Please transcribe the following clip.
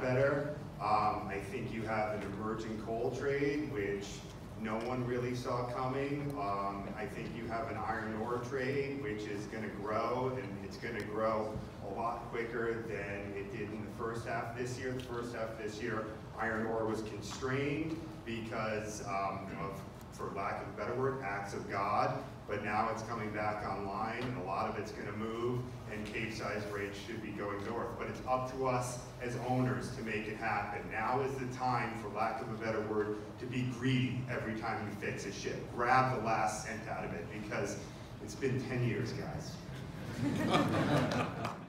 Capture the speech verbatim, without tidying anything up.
better. Um, I think you have an emerging coal trade, which no one really saw coming. Um, I think you have an iron ore trade, which is going to grow, and it's going to grow a lot quicker than it did in the first half this year. The first half this year, iron ore was constrained because um, of, for lack of a better word, acts of God. But now it's coming back online, and a lot of it's going to move, and Capesize rates should be going north. But it's up to us as owners to make it happen. Now is the time, for lack of a better word, to be greedy every time you fix a ship. Grab the last cent out of it, because it's been ten years, guys.